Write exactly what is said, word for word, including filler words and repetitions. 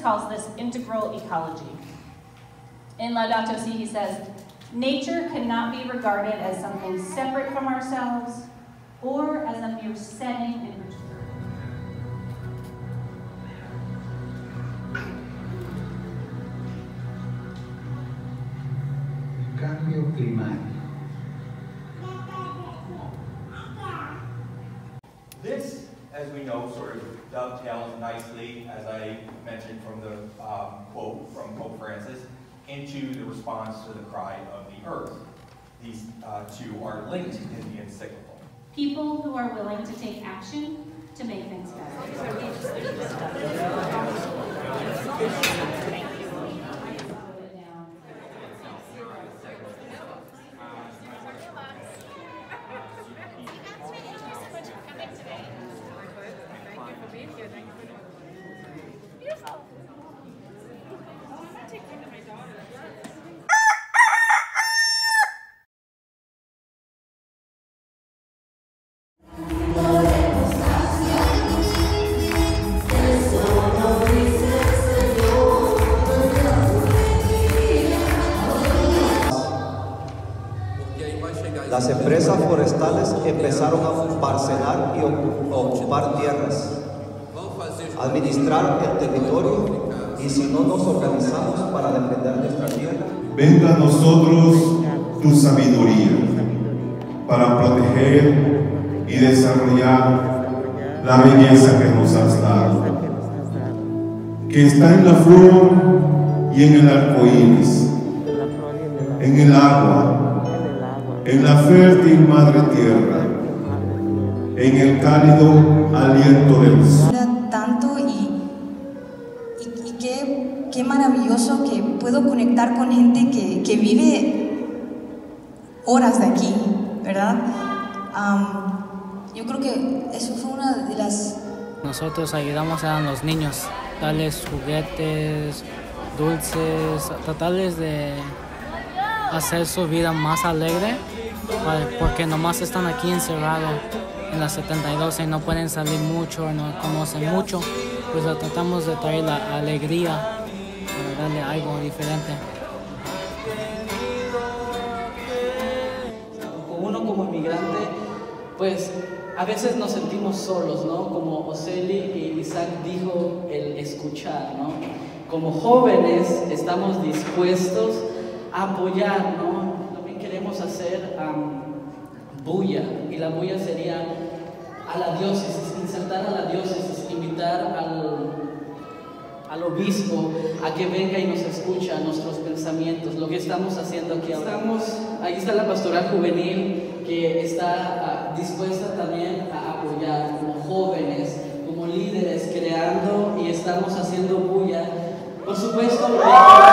calls this integral ecology. In Laudato Si, he says, nature cannot be regarded as something separate from ourselves or as a mere setting in which cambio climático. This, as we know, sort of dovetails nicely, as I mentioned from the um, quote from Pope Francis, into the response to the cry of the earth. These uh, two are linked in the encyclical. People who are willing to take action to make things better. Las empresas forestales empezaron a parcelar y ocupar tierras, administrar el territorio, y si no nos organizamos para defender nuestra tierra, venga a nosotros tu sabiduría para proteger y desarrollar la belleza que nos has dado, que está en la flor y en el arco iris, en el agua, en la fértil madre tierra, en el cálido aliento del sol. Tanto y, y, y qué, qué maravilloso que puedo conectar con gente que, que vive horas de aquí, ¿verdad? Um, yo creo que eso fue una de las... Nosotros ayudamos a los niños, darles juguetes, dulces, tratarles de hacer su vida más alegre, porque nomás están aquí encerrados en la setenta y dos y no pueden salir mucho, no conocen mucho, pues tratamos de traer la alegría para darle algo diferente. Uno como inmigrante, pues a veces nos sentimos solos, ¿no? Como Oceli y Isaac dijo, el escuchar, ¿no? Como jóvenes estamos dispuestos a apoyar, ¿no? También queremos hacer um, bulla, y la bulla sería a la diócesis, insertar a la diócesis, invitar al, al obispo a que venga y nos escucha nuestros pensamientos, lo que estamos haciendo aquí. Estamos, ahí está la pastoral juvenil que está uh, dispuesta también a apoyar como jóvenes, como líderes, creando y estamos haciendo bulla. Por supuesto,